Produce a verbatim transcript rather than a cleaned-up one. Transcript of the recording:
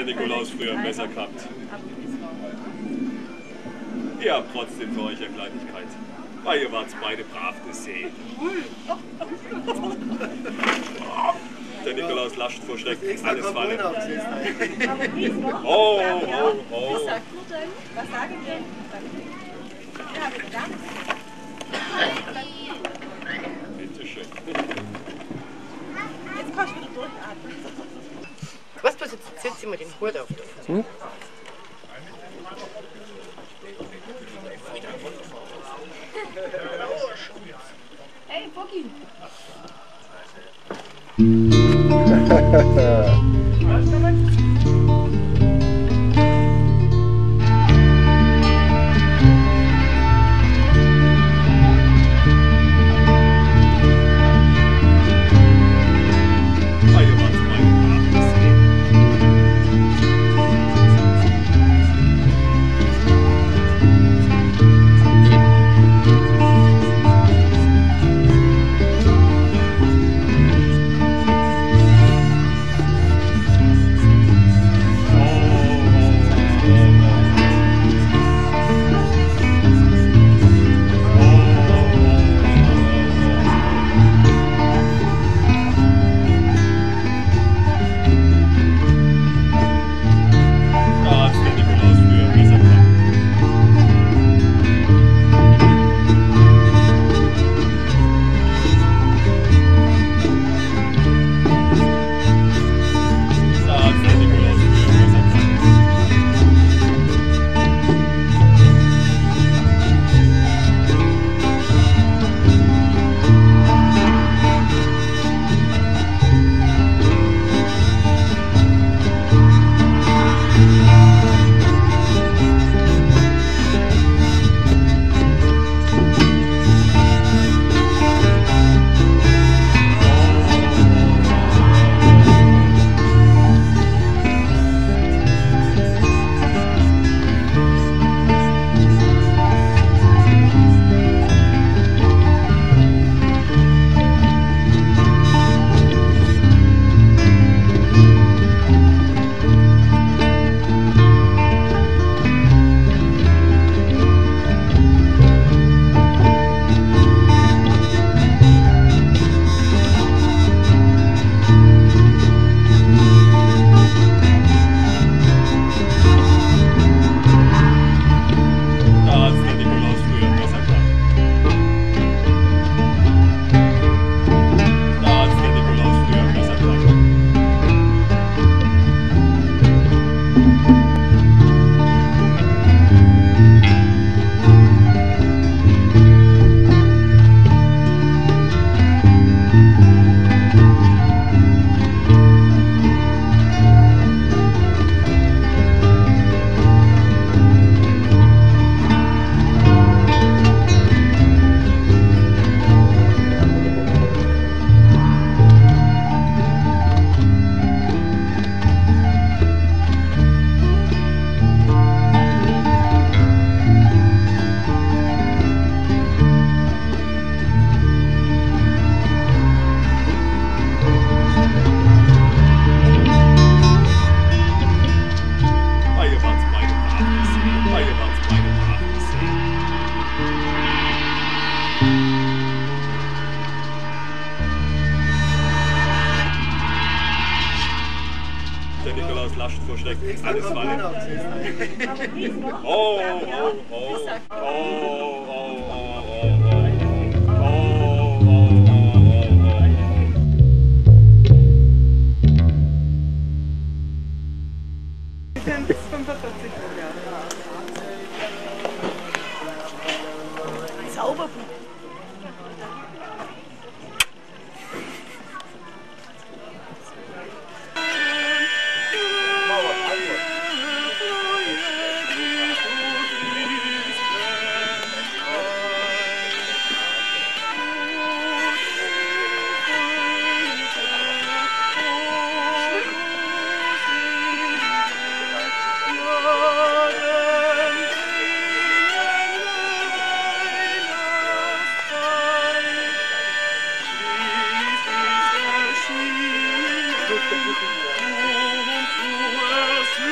der Nikolaus früher ein Messer gehabt. Ihr habt trotzdem für euch eine Kleinigkeit. Weil ihr wart beide brav gesehen. Der Nikolaus lascht vor Schreck alles Falle. Oh, oh, oh. Was sagt man denn? Was sagen wir? Ja, verdammt. Bitte schön. Jetzt kannst du wieder durchatmen. Weißt du was, jetzt setz ich mal den Hut auf. Hm? Hey, Boggy! lascht vor Schreck alles Falle. Oh, oh, oh, oh, oh, oh, oh, oh, oh. fünfundvierzig Zauberbuch. Du, du, du, du.